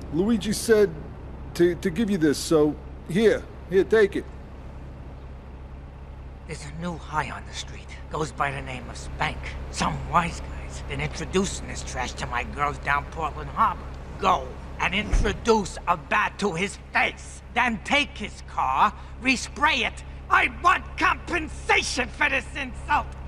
Luigi said to give you this, so here, take it. There's a new high on the street. Goes by the name of Spank. Some wise guy's been introducing this trash to my girls down Portland Harbor. Go and introduce a bat to his face. Then take his car, respray it. I want compensation for this insult!